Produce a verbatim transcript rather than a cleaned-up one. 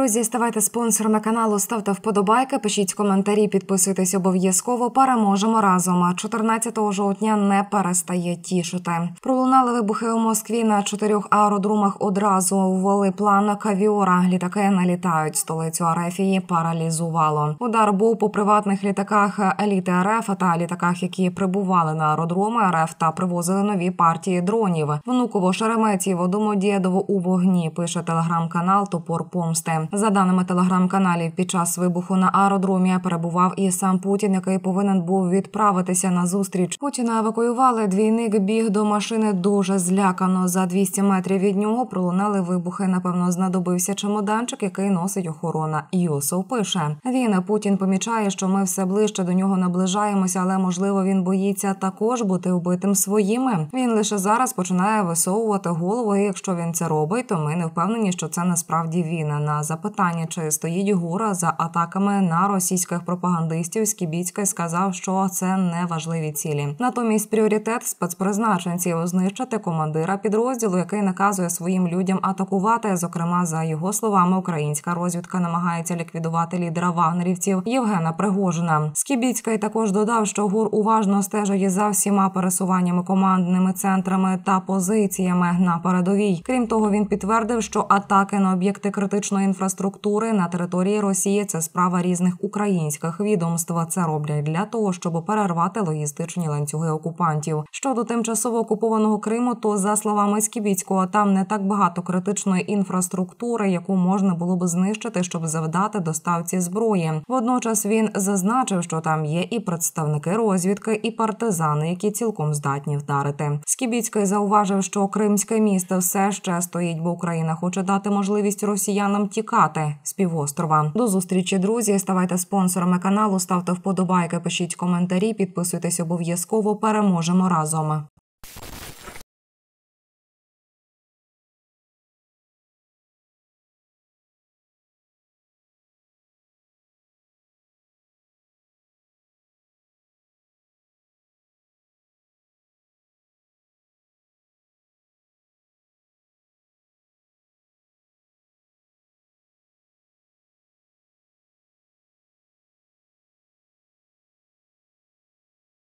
Друзі, ставайте спонсорами каналу, ставте вподобайки, пишіть коментарі, підписуйтесь обов'язково. Переможемо разом. чотирнадцятого жовтня не перестає тішити. Пролунали вибухи у Москві на чотирьох аеродромах одразу. Ввели план «Кавіора». Літаки налітають. Столицю Арефії паралізувало. Удар був по приватних літаках еліти РФ та літаках, які прибували на аеродроми РФ та привозили нові партії дронів. Внуково, Шереметьєво, Домодєдово у вогні, пише телеграм-канал «Топор помсти». За даними телеграм-каналів, під час вибуху на аеродромі перебував і сам Путін, який повинен був відправитися на зустріч. Путіна евакуювали, двійник біг до машини дуже злякано. За двісті метрів від нього пролунали вибухи. Напевно, знадобився чемоданчик, який носить охорона. Юсов пише. Він, Путін, помічає, що ми все ближче до нього наближаємося, але, можливо, він боїться також бути вбитим своїми. Він лише зараз починає висовувати голову, і якщо він це робить, то ми не впевнені, що це насправді він. На запитання, чи стоїть ГУР за атаками на російських пропагандистів, Скібіцький сказав, що це не важливі цілі. Натомість пріоритет спецпризначенців – знищити командира підрозділу, який наказує своїм людям атакувати. Зокрема, за його словами, українська розвідка намагається ліквідувати лідера вагнерівців Євгена Пригожина. Скібіцький також додав, що ГУР уважно стежить за всіма пересуваннями командними центрами та позиціями на передовій. Крім того, він підтвердив, що атаки на об'єкти критичної інфраструктури на території Росії – це справа різних українських відомств. Це роблять для того, щоб перервати логістичні ланцюги окупантів. Щодо тимчасово окупованого Криму, то, за словами Скібіцького, там не так багато критичної інфраструктури, яку можна було б знищити, щоб завдати доставці зброї. Водночас він зазначив, що там є і представники розвідки, і партизани, які цілком здатні вдарити. Скібіцький зауважив, що Кримське місто все ще стоїть, бо Україна хоче дати можливість росіянам тікати з півострова. До зустрічі, друзі. Ставайте спонсорами каналу, ставте вподобайки, пишіть коментарі, підписуйтесь обов'язково. Переможемо разом.